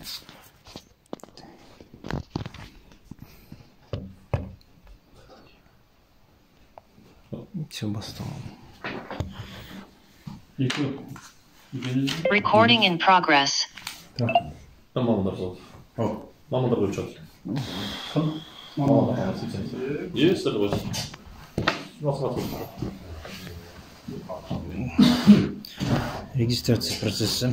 Все, басталам. Recording in progress. Mamalar var. Ja, mamalar var uçak. Mamalar Yes, det var. Nasıl? Регистрация процесса.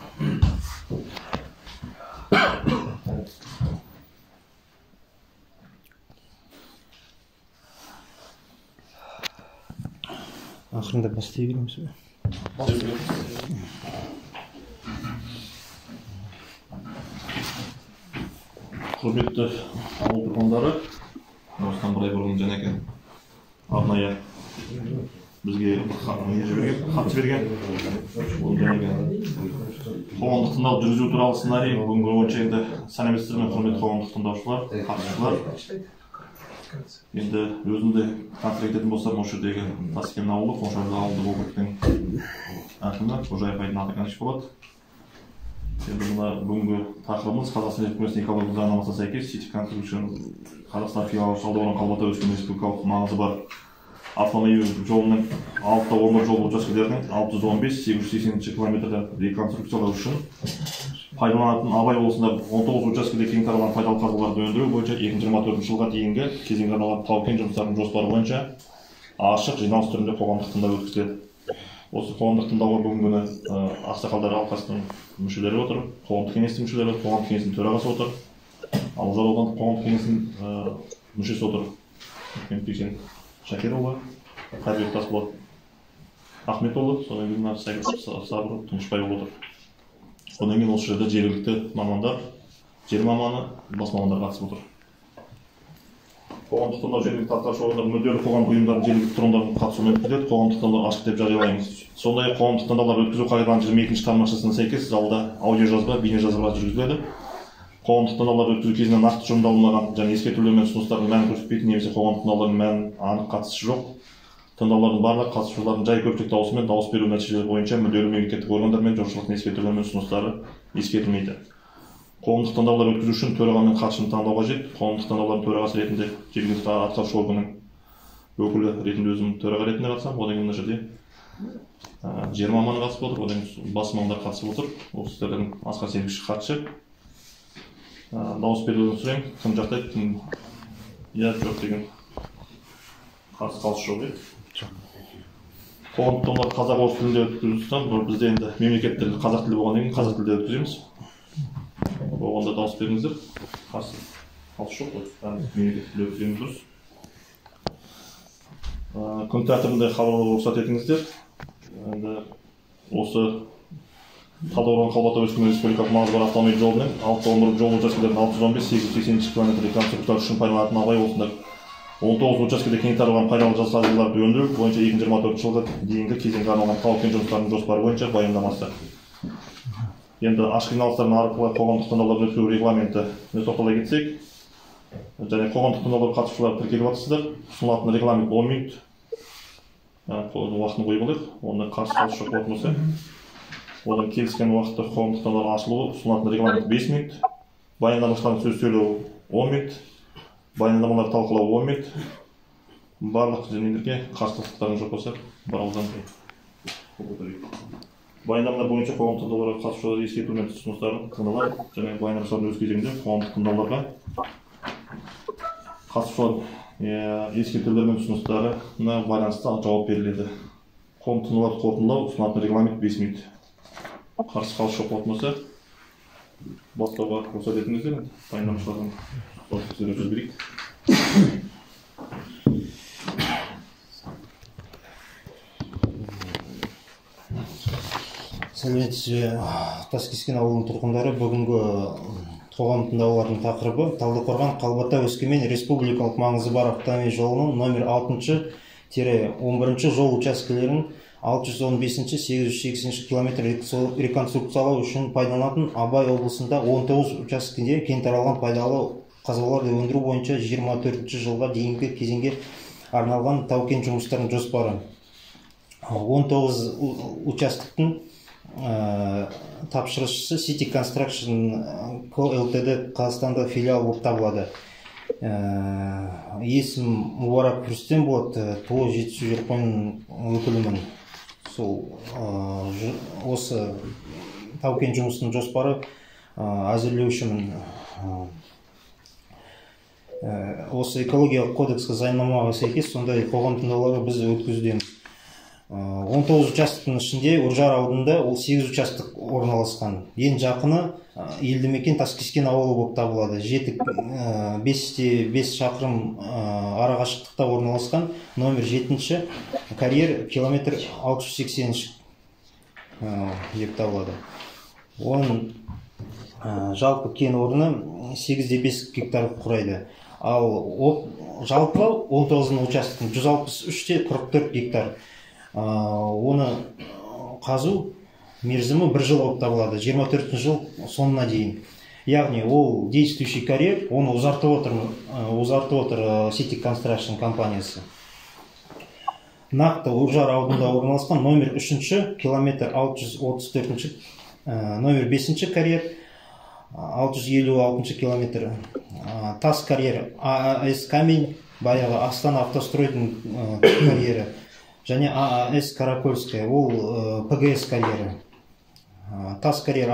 Ақырында бастай береміз бе? Құрметті ауыл тұрғындары, осыдан бір ай бұрын жаңағы арнайы бізге хат жіберген. Ол жаңағы қоғамдық тыңдау жүргізу туралы сценарий бүгінгі бойынша енді сәлеметсіздер ме, құрметті қоғамдық тыңдаушылар, қатысушылар. Енді өзімді концерт ететін болсам, осы жердегі Таскент ауылы, Қоншағұлы ауылдық округтің әкімі Қожаев Айдын Атаканович болады. Енді мына бүгінгі тақырыбымыз Қазақстан Республикасының экологиялық заңнамасына сәйкес City Construction Қазақстан филиалы Талдықорған Қалбатау Өскемен республикалық маңызы бар автомобиль жолының 6-11 жол учаскелерінің 615-880 километрді реконструкциялау үшін пайдаланатын Абай облысында 19 учаскеде кең таралған пайдалы қазбаларды өндіру бойынша 2024 жылға дейінгі кезеңге арналған тау-кен жұмыстарының жоспары бойынша ашық жиналыс түрінде қоғамдық тыңдау өткізіледі. Осы қоғамдық тыңдауға бүгінгі күні ақсақалдар алқасының мүшелері отыр, қоғамдық кеңестің мүшелері, қоғамдық кеңестің төрағасы отыр, Алжар аудандық қоғамдық кеңестің мүшесі отыр. Бексен Шакирұлы, Қайырбек Тасболат Ахметұлы, содан кейін Сабыр Тұңышбайұлы отыр. Одан кейін осы жерде жергілікті мамандар, жер маманы, бас мамандар қатысып отыр. Қоғамдық тыңдау жергілікті атқарушы органдар, мүдделі қоғамдық ұйымдардың жергілікті тұрғындардың қатысуымен өткізіледі. Қоғамдық тыңдау ашық деп жариялаймыз. Сондай-ақ қоғамдық тыңдаулар өткізу қағиданың 22-ші тармақшасына сәйкес залда аудиожазба, бейнежазба жүргізіледі. Қоғамдық тыңдаулар өткізу кезінде нақты жұмылдырылмаған және ескертулер мен ұсыныстардың мәнін көрсетпейтін немесе қоғамдық тыңдаулардың мәнін анық қатысы жоқ тыңдаулардың барлық қатысушылардың жай көпшілік дауысымен дауыс беру нәтижелері бойынша мүдделі мемлекеттік органдар мен жұртшылықтың ескертулер мен ұсыныстары ескерілмейді. Қоғамдық тыңдаулар өткізу үшін төраға мен хатшыны таңдау қажет. Қоғамдық тыңдаулардың төрағасы ретінде жергілікті атқарушы органның өкілі ретінде өзім төраға ретінде қатысамын. Одан кейін мына жерде жер маманы қатысып отыр, одан кейін бас мамандар қатысып отыр. Осы сіздердің Асқар Серікші хатшы. Дауыс беруді сұраймын. Кім жақтайды, кім иә жоқ деген қарсы қалыс жоқ еді. Қоғамдық тыңдаулар қазақ орыс тілінде өткізілсем, бізде енді мемлекет тілі қазақ тілі болғаннан кейін қазақ тілде өткіземіз. Оғанда дауыс беріңіздер. Қарсы қалыс жоқ қой. Мемлекет тілде өткіземіз дұрыс. Күн тәртібінде хабарлауға рұқсат етіңіздер. Енді осы Талдықорған Қалбатау Өскемен республикалық маңызы бар автомобиль жолының 6-11 жол учаскелерінің 615-880 км реконструкциялау үшін пайдаланатын Абай облысында 19 учаскеде кең таралған пайдалы жас қазбаларды өндіру бойынша 2024 жылға дейінгі кезеңге арналған тау-кен жұмыстарының жоспары бойынша баяндамасы. Енді ашық жиналыстардың арқылы қоғамдық тыңдауларды өткізу регламентіне тоқтала кетсек, және қоғамдық тыңдауларға қатысушылар тіркеліп жатырсыздар. Ұсынылатын регламент 10 минут. Уақытын қойып алайық. Онда қарсы қалыс жоқ болатын болса. Одан келіскен уақытта қоғамдық тыңдаулар ашылуы ұсынылатын регламент 5 минут. Баяндамашылардың сөз сөйлеуі 10 минут. Баяндамалар талқылау 10 минут. Барлық жөніндегі қарсылықтарың жоқ болса, бір ауыздан баяндамалар бойынша қоғамдық тыңдауларға қатысушылар ескерту мен ұсыныстарын тыңдалады және баяндамашылардың өз кезегінде қоғамдық тыңдауларға қатысушылар ескертулер мен ұсыныстарына байланысты жауап беріледі. Қоғамдық тыңдауларды қорытындылау ұсынылатын регламент 5 минут. Қарсы қалыс жоқ болатын болса, бастауға рұқсат етіңіздер. Баяндамашылардың сөз берейік. Сәлеметсіз, Таскескен ауылының тұрғындары, бүгінгі қоғам тыңдауларының тақырыбы Талдықорған Қалбатау Өскемен республикалық маңызы бар автомобиль жолының номер 6-11 жол учаскелерінің 615-880 км реконструкциялау үшін пайдаланатын Абай облысында 19 учаскеде кең таралған пайдалы қазбаларды өндіру бойынша 24 жылға дейінгі кезеңге арналған тау-кен жұмыстарының жоспары. 19 участоктың тапсырушысы City Construction Co. Ltd. Қазақстанда филиал болып табылады. Есім Мубарак Рүстем болады, ТО жетісу жерқойын өкілімін. Сол осы тау-кен жұмысының жоспары әзірлеушімін. Осы экологиялық кодекске заңнамаға сәйкес сондай қоғам тыңдаулары біз өткізудеміз. 19 участоктың ішінде Үржар ауданында 8 участок орналасқан. Ең жақыны елді мекен Таскескен ауылы болып табылады. 5 шақырым арақашықтықта орналасқан. Номер 7-ші карьер километр 680 деп табылады. Оның жалпы кен орны 8,5 гектар құрайды. Ал жалпы 19 участоктың 163-те 44 гектар. Оны қазу мерзімі 1 жыл болып табылады, 24 жыл соңына дейін. Яғни ол действующий карьер, оны ұзартып отыр City Construction компаниясы. Нақты Үржар ауданында орналасқан номер 3-ші километр 634-ші, номер 5-ші карьер 656 километр. Тас карьер ААС Камень, баяғы Астана автостройдың карьері. Және ААС Каракольская, ол ПГС карьері. Тас карьері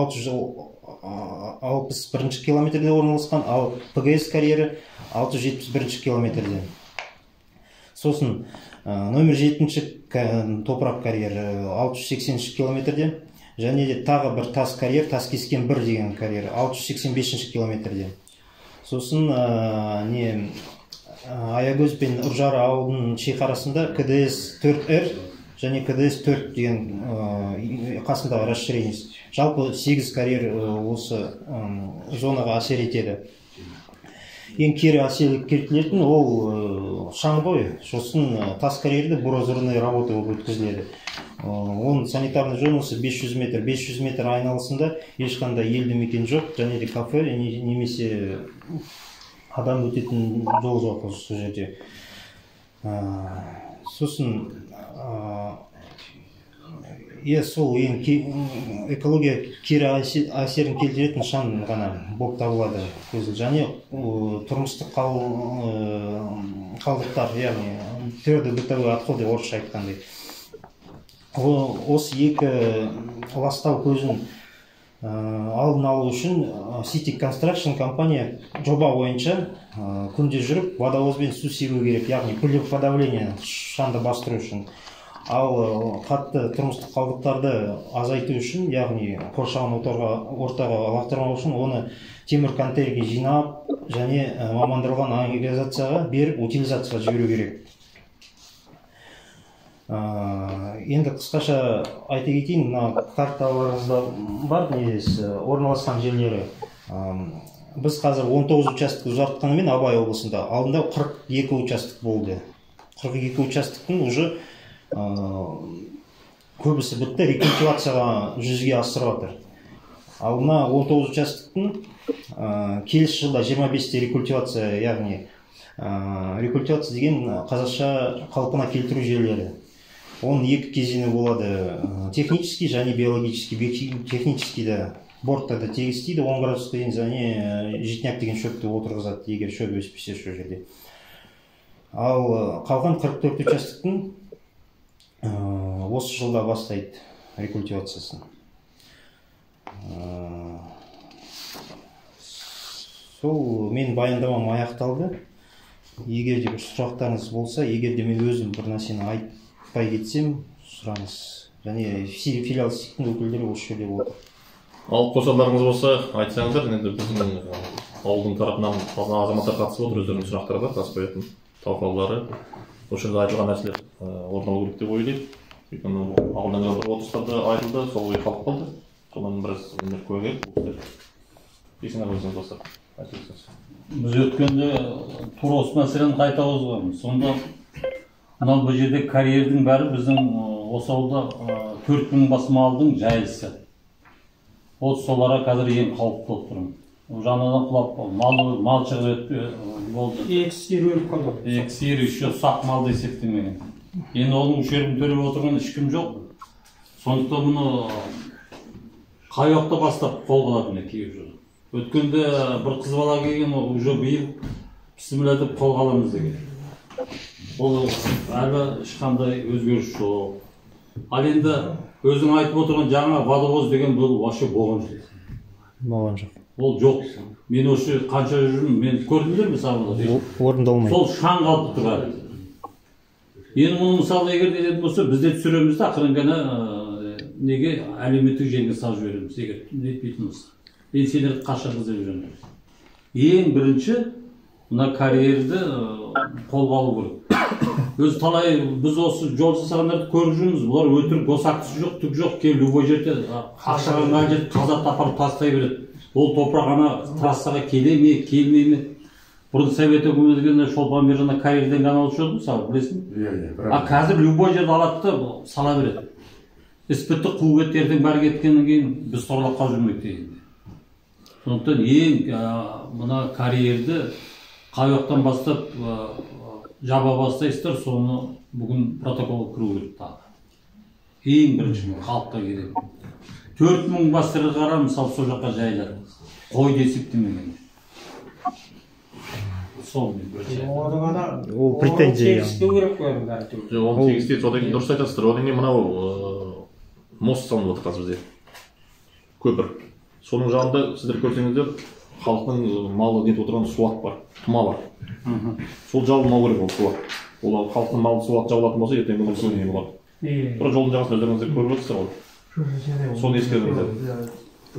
661 километрде орналасқан, ал ПГС карьері 671 километрде. Сосын номер 7-ші топырақ карьері 680 километрде. Және де тағы бір тас карьер, Таскескен 1 деген карьері 685 километрде. Сосын Аягөз бен Үржар ауылының шекарасында КДС 4R және КДС 4 деген қасындағы расширение. Жалпы 8 карьер осы зонаға әсер етеді. Ең кері әсер келтіретін ол шаң ғой. Сосын тас карьерді бурозорный работа өткізіледі. Оның санитарный зонасы 500 метр. 500 метр айналысында ешқандай елді мекен жоқ, және де кафе немесе адам өтетін жол жоқ осы жерде. Сосын сол ең экология кері әсерін келтіретін шаң ғана болып табылады. Және тұрмыстық қалдықтар, яғни твердый бытовой отходы орысша айтқандай. Осы екі ластау көзін алдын алу үшін City Construction компания жоба бойынша күнде жүріп водовозбен су себу керек, яғни пылеподавление шаңды бастыру үшін. Ал қатты тұрмыстық қалдықтарды азайту үшін, яғни қоршаған ортаға лақтырмау үшін оны темір контейнерге жинап және мамандырылған аэризацияға беріп утилизацияға жіберу керек. Енді қысқаша айта кетейін, мына карталарыңызда бар орналасқан жерлері. Біз қазір 19 участок ұзартқанымен Абай облысында алдында 42 участок болды. 42 участоктың уже көбісі бітті, рекультивацияға жүзеге асырып жатыр. Ал мына 19 участоктың келесі жылда 25-те рекультивация, яғни рекультивация деген қазақша қалпына келтіру жерлері. Оның екі кезеңі болады: технический және биологический. Техническийді бортта тегістейді 10 градусқа дейін, және житняк деген шөпті отырғызады, егер шөп өспесе сол жерде. Ал қалған 44 участоктың осы жылда бастайды рекультивациясын. Сол мен баяндамам аяқталды. Егер де бір сұрақтарыңыз болса, егер де мен өзім бір нәрсені айтпай кетсем, сұраңыз. Және филиал City-дің өкілдері осы жерде болды. Ал қосарларыңыз болса айтсаңыздар, енді біздің ауылдың тарапынан азаматтар қатысып отыр, өздерінің сұрақтары бар, қас қоятын талқылаулары. Осы жерде айтылған нәрселер орын алу керек деп ойлаймын. Өйткені алдыңғы бір отырыстарда айтылды, сол ой қалып қалды. Содан біраз көре келіп, есіңіз өзіңіз бастап айтыңыз. Біз өткенде тура осы мәселені қайта қозғаймыз. Сонда мынау бұл жерде карьердің бәрі біздің осы ауылда 4000 бас малдың жайылысы. Соларға қазір ең қауіпті болып тұрмын. Жаңадан құлап мал шығып болды. Эксири өліп қалды. Эксири еще сақ малды есептемеген. Енді оның шерін төлеп отырған ешкім жоқ. Сондықтан мұны қай уақытта бастап қолға алады міне уже. Өткенде бір қыз бала келген, уже биыл бісміллә деп қолға аламыз деген. Ол әлі ешқандай өзгеріс жоқ. Ал енді өзің айтып отырған жаңа водовоз деген бұл вообще болған жоқ. Болған жоқ. Ол жоқ. Мен осы қанша жүрмін, мен көрдім мысалы. Орындалмайды. Сол шаң қалып тұр әлі. Енді мұны мысалы егер дейтін болса, бізде түсіреміз де ақырын ғана неге әлеуметтік желіге салып жібереміз, егер нетпейтін болса. Енді сендер қашан іздеп жүрміз. Ең бірінші мына карьерді қолға алу керек. Өз талай біз осы жол жасағандарды көріп жүрміз. Бұлар өтірік, бос актісі жоқ, түк жоқ. Келіп любой жерде ақшаға жерде таза апарып тастай береді. Ол топырақ ана трассаға келе ме, келмей ме? Бұрын совет өкіметі дегенде Шолпан Бержанов карьерден ғана алушы еді, мысалы, білесің? А қазір любой жерде алады да сала береді. Іспітті қуып кетті, ертең бәрі кеткеннен кейін біз торлап қалып жүрмейік дегенде. Сондықтан ең мына карьерді қай уақыттан бастап жаба бастайсыздар, соны бүгін протоколға кіру керек тағы. Ең бірінші халыққа керек. 4000 бастырға қара, мысалы, сол жаққа жайлады. Қойды есептемеген. Сол мен бірінші. Ол претензия. Оны тегістейді, содан кейін дұрыс айтасыздар. Одан кейін мынау мост салынып отыр қазір бізде. Көпір. Соның жанында сіздер көрсеңіздер, халықтың малы нетіп отырған суат бар, тұма бар. Сол жабылмау керек ол суат. Ол халықтың малы суат жабылатын болса, ертең күні көне болады. Бірақ жолдың жағасында өздеріңіздер көріп отырсыздар ғой. Соны ескеріңіздер.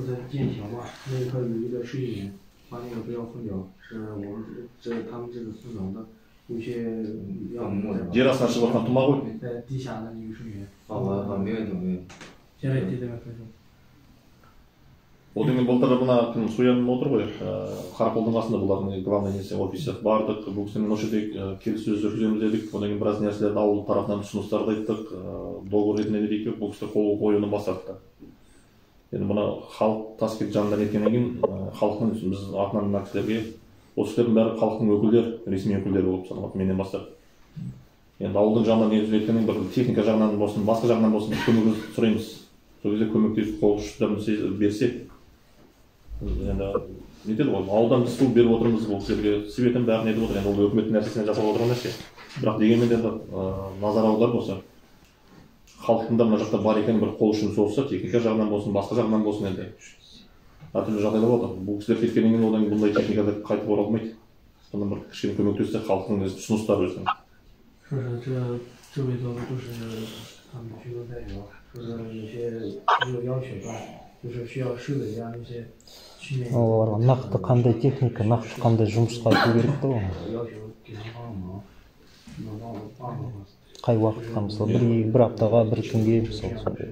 把那个不要分掉，是我们他们这个村长的有些要木的。 Жер астынан шығып жатқан тұма ғой. 在地下的那个水源。 没问题，没问题。 现在地这边分手。 Ол деген былтыр мына кім Суян отыр ғой, Қарақолдың қасында бұлардың главный несі офисі бардық. Бұл кісімен осы жерде келіссөз жүргіземіз дедік. Одан кейін біраз нәрселерді ауыл тарапынан ұсыныстарды айттық. Договор ретінде не дейік, бұл кісі қол қоюдан бас тартты. Енді мына халық тас кетіп жанынан еткеннен кейін халықтың біз атынан мына кісілерге осы кісілердің бәрі халықтың өкілдері, ресми өкілдері болып саналады менен бастап. Енді ауылдың жағынан не еткеннен бір техника жағынан болсын, басқа жағынан болсын көмегімізді сұраймыз. Сол кезде көмектесіп қол ұшын берсе, енді нетеді ғой, ауылдан біз су беріп отырмыз бұл кісілерге, светін бәрін етіп отыр. Енді ол өкіметтің нәрсесіне жасап отырған нәрсе. Бірақ дегенмен де назар аударып болса, халықтың да мына жақта бар екенін бір қол ұшын созса, техника жағынан болсын, басқа жағынан болсын, енді әртүрлі жағдайлар болады. Бұл кісілер кеткеннен кейін одан бұндай техникада қайтып оралмайды. Содан бір кішкене көмектессе халықтың ұсыныстары өзінің. 说是这位都是他们居民代表，说是有些有要求吧，就是需要设备呀那些训练。 Оларға нақты қандай техника, нақты қандай жұмысқа айту керек та оны. 要求给他帮忙，能帮我帮忙吗？ Қай уақытқа мысалы бір аптаға, бір күнге мысалы сондай.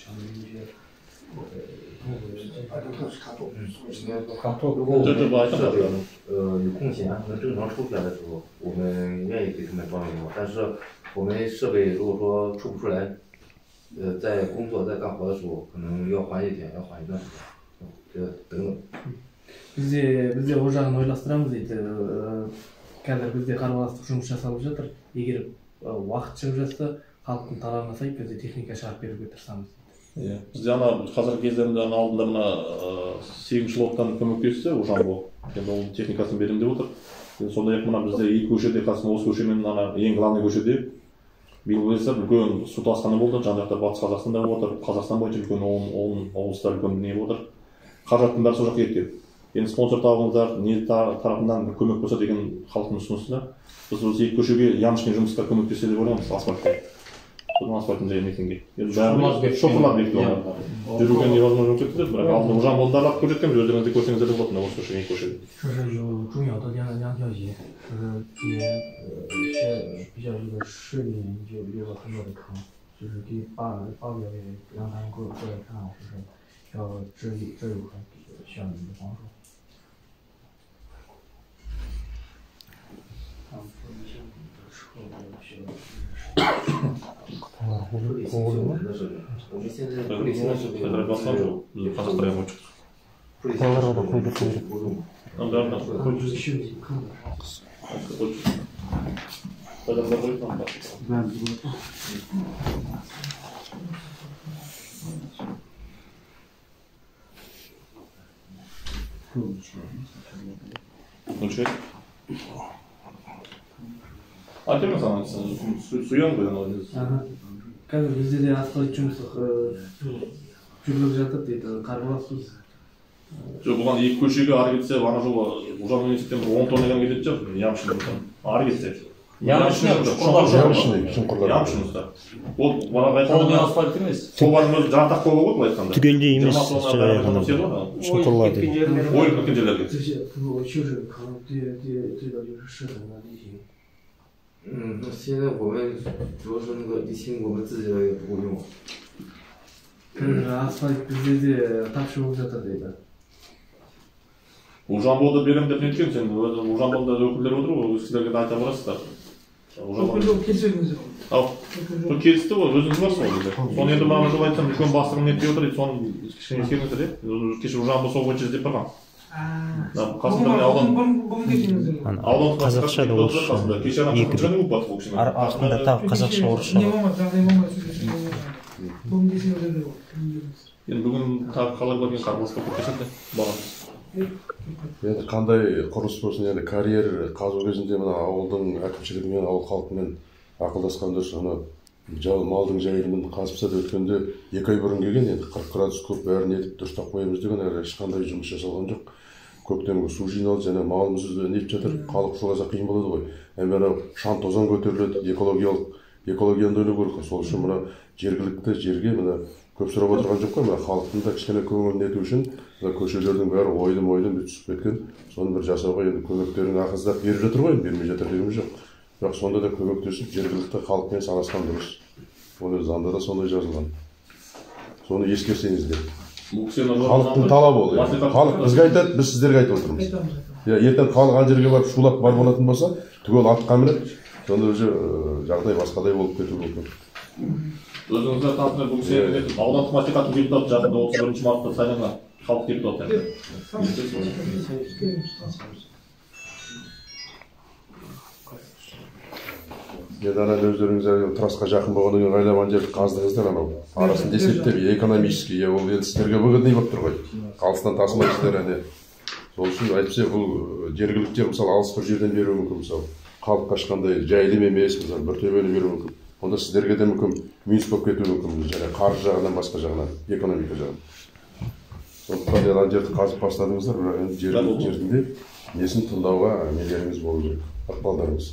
这个设备有空闲能正常抽出来的时候，我们愿意给他们帮一忙。但是我们设备如果说抽不出来，在工作在干活的时候，可能要缓一天，要缓一段时间，这等等。 Бізде ол жағын ойластырамыз дейді. Қазір бізде қарбаластық жұмыс жасалып жатыр. Егер уақыт шығып жатса, халықтың талабына сай бізде техника шығарып беруге тырысамыз. Бізде ана қазіргі кездерінде алдында мына сегізінші лоттан көмектесті Ужамбол. Енді ол техникасын беремін деп отыр. Сондай-ақ мына бізде екі көшеде қасында осы көшемен ана ең главный көшеде биыл білесіздер үлкен су тасқыны болды. Жан жақта Батыс Қазақстанда болып отыр. Қазақстан бойынша үлкен облыстар үлкен не болып отыр. Қаражаттың бәрі сол жаққа кеткен. Енді спонсор табыңыздар, не тарапынан көмек болса деген халықтың ұсынысы. Біз осы екі көшеге ямшный жұмысқа көмектесе деп ойлаймыз асфальтқа. Содан асфальтын жайын мекенге. Енді бәрі шоқырлар бекітіп алған. Жүруге невозможно болып кетті, бірақ алдында Ужамболды аралап көрсеткенбіз, өздеріңіз де көрсеңіздер де болады осы көшеге, екі көшеге. 说是有重要的两条街，就是今年是比较这个市里面就留了很多的坑，就是给发表给让他们过来看，就是要这有很需要你们的帮助。 处理新修的设备，我们现在处理新的设备，处理新的设备不用。 Adam da Мөлшер. Айтамын саған, суян ғой анау несі. Қазір бізде де асфальт жұмысы жүргізіліп жатыр дейді, қарбалассыз. Жоқ, бұған екі көшеге ары кетсе, ана жолы Ужан университеттен 10 тоннадан кететін шығар, Ямшын. Ары кетсе. Ямшын ұста. Ол бағана айтқанда асфальт емес. Собаның өзі жартақ қолы ғой, былай айтқанда. Түгелдей емес, шұңқырлар дейді. Ойып кеткен жерлерге. 现在我们主要是那个沥青，我们自己的也不够用。 асфальт бізде де тапшы болып жатыр дейді. Ужамболды берем деп неткен сен, Ужамболда өкілдер отыр ғой, өз кісілерге айта барасыздар. Өкілдер келсеңіздер. Ал, бұл келісті ғой, өзіңіз барсың ол кезде. Соны енді маған жыл айтсам, үлкен бастығың нетпей отыр дейді, соны кішкене ескеріңіздер, иә? Кеше Ужамбол сол бойынша іздеп барған. Қазақша да орысша екі артында тағы қазақша орысша. Енді бүгін тағы қалай болған қарбаласқа көкеседі бағамыз. Енді қандай құрылыс болсын, енді карьер қазу кезінде мына ауылдың әкімшілігімен, ауыл халқымен ақылдасқан дұрыс. Малдың жайылымын қазып сатып өткенде 2 ай бұрын келген, енді 40 градус көп бәрін етіп дұрыстап қоямыз деген ешқандай жұмыс жасалған жоқ. Көктемгі су жиналды, және малымыз нетіп жатыр, халық жоласа қиын болады ғой. Анау шаң тозаң көтеріледі, экологияны ойлау керек. Сол үшін мына жергілікті жерге мына көп сұрап отырған жоқ қой, мына халықтың да кішкене көңілін ету үшін көшелердің бәрі ойдым түсіп кеткен. Соны бір жасауға енді көмектерін ақыздап беріп жатыр ғой, бермей жатыр дегеніміз жоқ. Бірақ сонда да көмектесіп жергілікті халықпен санасқан дұрыс. Оны заңда да сондай жазылған. Соны ескерсеңіздер. Халықтың талабы ол. Халық бізге айтады, біз сіздерге айтып отырмыз. Ертең халық ана жерге барып шулап бар болатын болса, түгел атқа мініп, сонда уже жағдай басқадай болып кетуі мүмкін. Өзіңіздер танысыңыз, бұл кісі аудандық мәслихаттың депутаты жақында 31 мартта сайланған халық депутаты. Енді өздеріңіз трасқа жақын болғаннан кейін айлаған жерді қаздыңыздар, анау арасын есептеп, экономический, ол енді сіздерге выгодный болып тұр ғой. Алыстан тасымайсыздар. Сол үшін айтпаса, бұл жергілікті мысалы алыс бір жерден беруі мүмкін, мысалы халыққа ешқандай жайылым емес, мысалы бір төбені беруі мүмкін. Онда сіздерге де мүмкін минус болып кетуі мүмкін, және қаржы жағынан, басқа жағынан, экономика жағынан. Сондықтан ана жерді қазып бастадыңыздар, бірақ енді жерінде несін тыңдауға нелеріңіз болу керек, ықпалдарыңыз.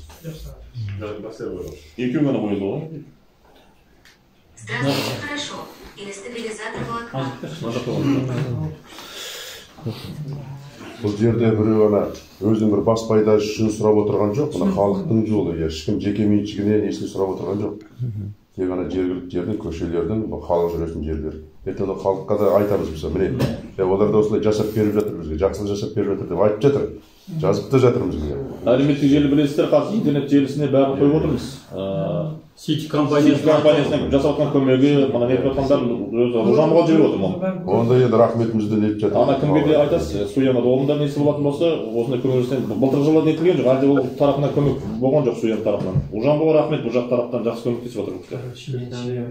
Екеуі ғана қойылды ғой? Здравствуйте, хорошо. Или стабилизатор молока. Бұл жерде біреу ана өзінің бір бас пайдасы үшін сұрап отырған жоқ, мына халықтың жолы, ешкім жеке меншігіне несін сұрап отырған жоқ. Тек ана жергілікті жердің, көшелердің, халық жүретін жерлер. Ертең халыққа да айтамыз біз, міне, олар да осылай жасап беріп жатыр бізге, жақсылық жасап беріп жатыр деп айтып жатыр. Жазып та жатырмыз бізге. Әлеуметтік желі білесіздер, қазір интернет желісіне бәрін қойып отырмыз. Сити компаниясының жасап отқан көмегі, мына нетіп жатқандар Ужамболға жіберіп отырмын. Онда енді рахметімізді нетіп жатыр. Ана кімге де айтасыз, Суяна олында несі болатын болса, осындай көмек жасайын. Былтыр жылы нетілген жоқ, әлде ол тарапынан көмек болған жоқ Суяна тарапынан. Ужамболға рахмет, бұл жақ тараптан жақсы көмектесіп отыр.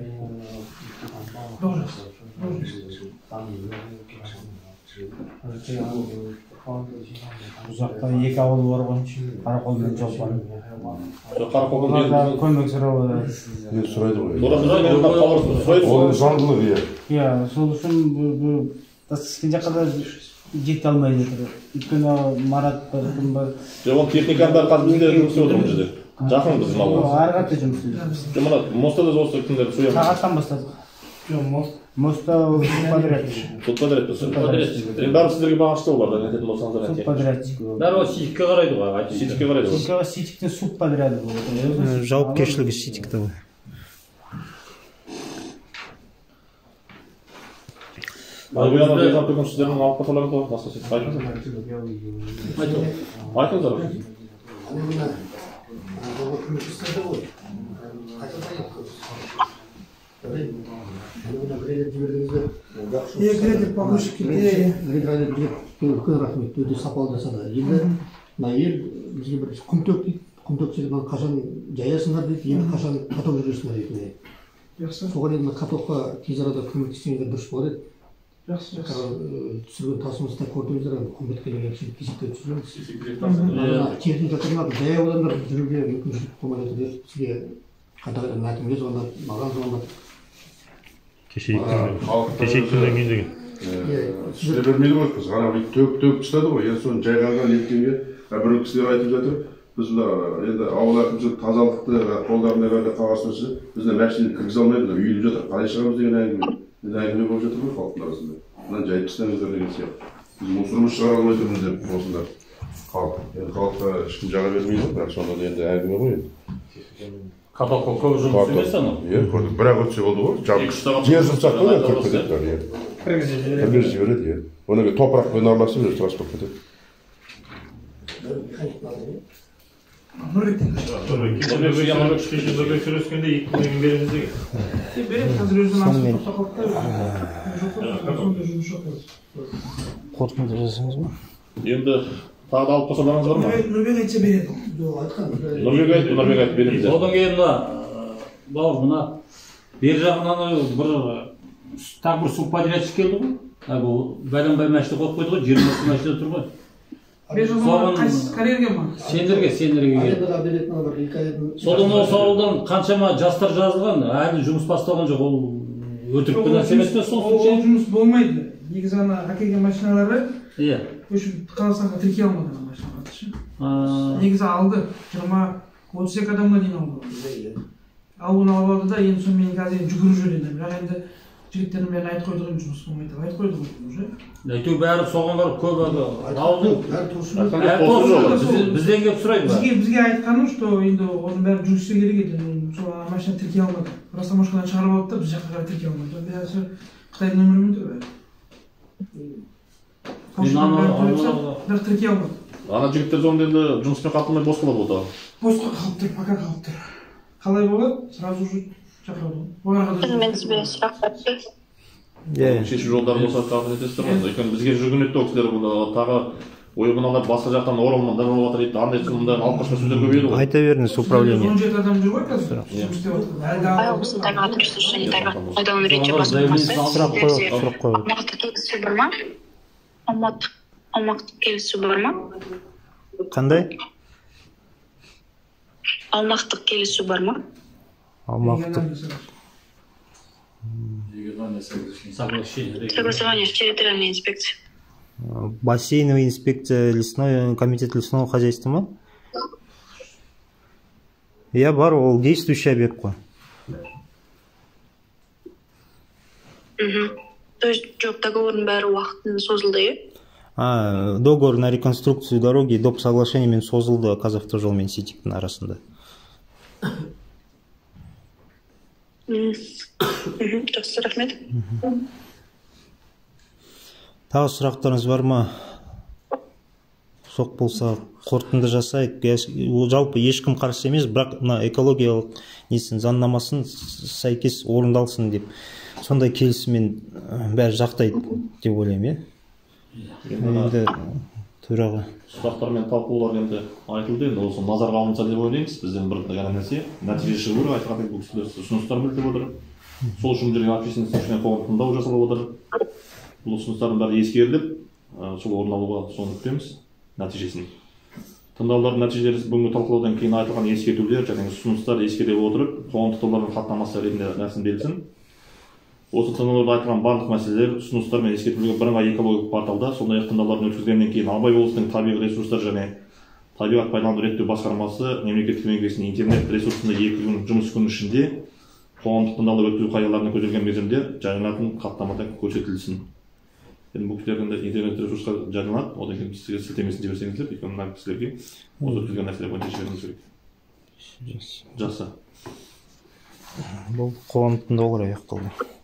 Бұл жақта 2 ауыл бар ғой, Қарақол мен Жолпан. Қарақолдан көмек сұрап не сұрайды ғой? Ол заңдылық, иә. Сол үшін кішкене жаққа да жете алмайды. Өйткені Марат бар, кім бар. Оның техниканың бәрі қазір бізде жұмыс істеп отырмыз жерде. Жақын біз мал. Ары қарата жұмыс істейміз. Жоқ, мына мостта да осы күндері суямыз. Сағаттан бастадық. Жоқ, мостта субподряд. Субподряд болсын. Бәрі сіздерге бағынышты олар да нететін болсаңыздар. Субподрядчик. Бәрі ситикке қарайды ғой. Ситикке қарайды ғой. Ситиктің субподряды болады. Жауапкершілігі ситикте ғой. Альбияна берген бүгін сіздердің алып қаталарыңыз ғой. Басқа сетіп айтыңыздар. Кредит повыше критерии. Үлкен рахмет, өте сапалы жасады. Енді мына ел бізге бір құмтөк дейді. Құмтөк сені қашан жаясыңдар дейді, енді қашан каток жүресіңдер дейді. Соған енді катокқа тез арада көмектессеңіздер дұрыс болады еді. жақсы түсірген тасымызда көрдіңіздер, қымбатқа кезекте түсіреміз. Техника тұрмады, жаяу адамдар жүруге мүмкіншілік болмайды деп бізге қадағалап әкімге звондап, маған звондап. Кешегі күннен кейін деген. Сіздер бермейді ғой, қыз ғана төгіп тастады ғой, енді соны жайғанған еткенге бір кісілер айтып жатыр, біз енді ауыл әкімшілік тазалықты қолдарына берді қағазсыз, бізде мәшинені кіргізе алмайды, үйіліп жатыр, қалай шығамыз деген әңгіме болып жатыр ғой халықтың арасында. Мынаны жайып тастаңыздар деген сияқты. Біз мусорымызды шығара алмай тұрмыз деп осында халық. Енді халыққа ешкім жаға бермейді ғой, бірақ сонда енді әңгіме ғой енді. Каталог көп жұмыс емес ана. Иә, көрдік. Бірақ өтсе болды ғой. Жер жұмсақ қой, кіріп кетеді. Кіргізіп жібереді, иә. Одан топырақпен араласып өзі тұрас болып кетеді. Нұрбек сөйлескенде 2 күннен береміз деген. Берем, қазір өзінің Сонымен асып қорытынды жасаңыз ба? Енді тағы да алып қосаларыңыз бар ма? Нұрбек айтса береді. Нұрбек айтып береміз. Одан кейін бауыр мына бер жағынан тағы бір субподрядчик келді ғой. Бұл бәленбай мәшті қойып қойды ғой, 20 мәшті тұр ғой. Қайсы карьерге ма? Сендерге содан осы ауылдан қаншама жастар жазылған, әлі жұмыс басталған жоқ. Ол өтірікпен нәрсе емес пе сол случай? Ол жұмыс болмайды. Негізі ана әкелген машиналары өшіп Қазақстанға тіркей алмады ана машиналарды. Негізі алды 20-32 адамға дейін алды. Ауылын алып алды да, енді сонымен қазір жүгіріп жүр енді. Бірақ енді жігіттердің бәрін айтып қойды ғой, жұмыс болмайды деп айтып қойды ғой уже. Әйтеу бәрі соған барып көп ауылдың бізден келіп сұрайды ма? Бізге айтқаным, что енді оның бәрі жүргізсе керек еді. Сол машина тіркей алмады. Растамашкадан шығарып алды да, біз жаққа қарай тіркей алмады. Бәрі Қытайдың нөмірімен тұр бәрі. Бірақ тіркей алмады. Ана жігіттер сонда енді жұмыспен қамтылмай бос қалады ода. Босқа қалып тұр, пока қалып тұр. Қалай болады? Сразу же шақырады. Мен сізбен сұрақ қойып. Шешу жолдары болса тағы етесіздер ғой. Өйткені бізге жүрген еді ол кісілер бұнда тағы ойбыналар басқа жақтан оралмандар болып жатыр дейді. Андай сонда алып қашқан сөздер көбейеді ғой. Айта беріңіз, управление. 17 адам жүр ғой қазір. Жұмыс істеп жатыр. Осы тайға тұрсыз және тайға пайдалану ретте басқармасы. Сұрақ қойып. Аумақтық келісу бар ма? Аумақтық келісу бар ма? Қандай? Аумақтық келісу бар ма? Аумақтық. Согласование с территориальной инспекцией. Бассейновая инспекция, лесной комитет лесного хозяйства ма? Я бар, ол действующий объект қой. То есть жоқ, договордың бәрі уақытын созылды, е? Договор на реконструкцию дороги доп. Соглашениемен созылды Қазавтожол мен Ситиктің арасында. Жақсы, рахмет. Тағы сұрақтарыңыз бар ма? Соқ болса қорытынды жасайық. Жалпы ешкім қарсы емес, бірақ мына экологиялық несін заңнамасын сәйкес орындалсын деп сондай келісіммен бәрі жақтайды деп ойлаймын, енді төраға сұрақтар мен талқылаулар енді айтылды, енді осы назарға алынса деп ойлаймыз. Бізден бір ғана нәрсе нәтиже шығу керек. Айтқан бұл кісілер ұсыныстар білдіріп отыр. Сол үшін жүрген общественный слушание қоғам тыңдау жасалып отыр. Бұл ұсыныстардың бәрі ескеріліп, сол орын алуға соны күтеміз нәтижесін. Тыңдаулардың нәтижесі бүгінгі талқылаудан кейін айтылған ескертулер және ұсыныстар ескере отырып, қоғамдық топтардың хаттамасы ретінде рәсімделсін. Осы тыңдауларда айтылған барлық мәселелер, ұсыныстар мен ескертулер бірыңғай экологиялық порталда, сондай-ақ тыңдауларын өткізгеннен кейін Абай облысының табиғи ресурстар және табиғат пайдалануды реттеу басқармасы мемлекеттік мекемесінің интернет ресурсында 2 күн жұмыс күні ішінде қоғамдық тыңдаулар өткізу қағидаларына көзделген мерзімде жарияланатын хаттамада көрсетілсін. Енді бұл кісілер интернет ресурсқа жарияланады, одан кейін сізге сілтемесін жіберсеңіздер, өйткені мына кісілерге осы өткізген нәрселер бойынша жіберуіңіз керек. Жақсы. Бұл қоғамдық тыңдаулар аяқталды.